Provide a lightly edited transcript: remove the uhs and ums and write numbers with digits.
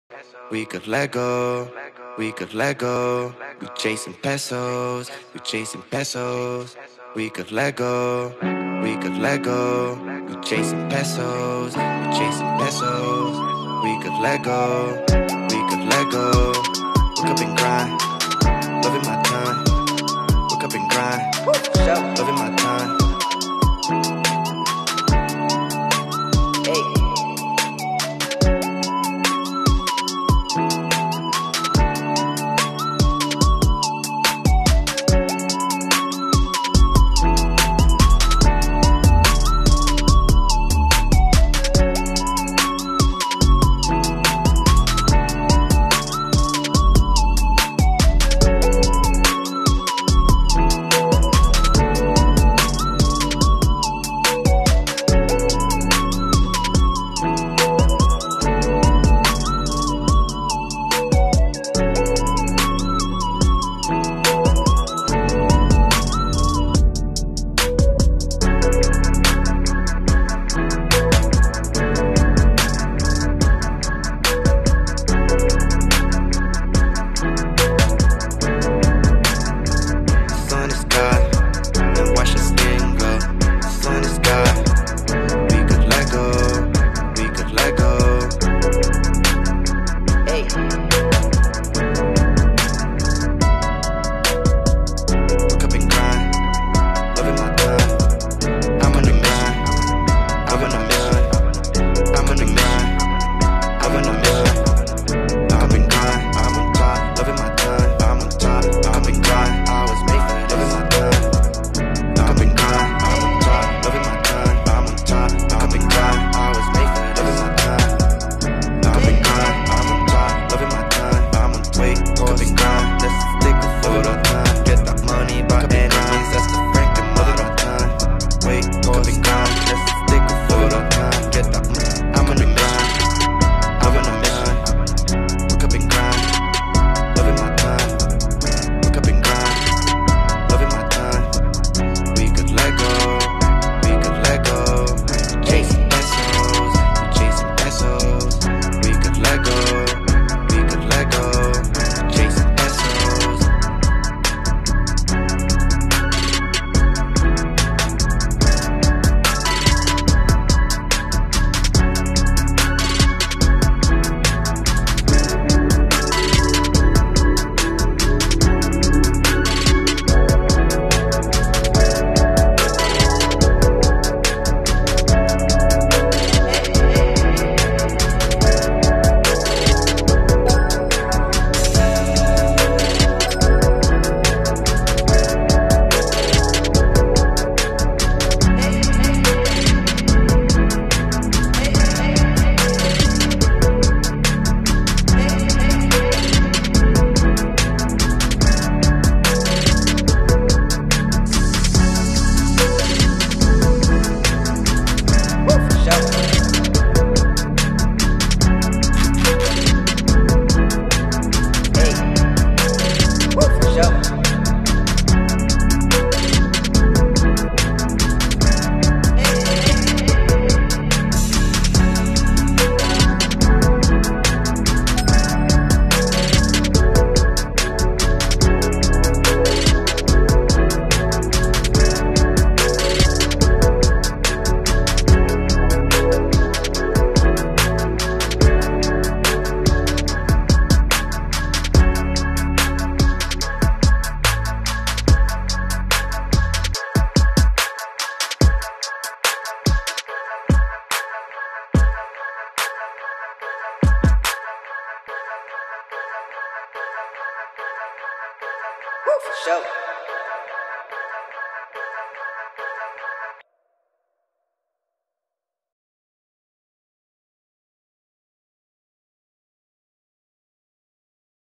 We could let go, we could let go. We chasing pesos, we chasing pesos. We could let go, we could let go. We chasing pesos, we chasing pesos. We could let go, we could let go. Wake up and grind, loving my time. Wake up and grind, loving my time. For sure.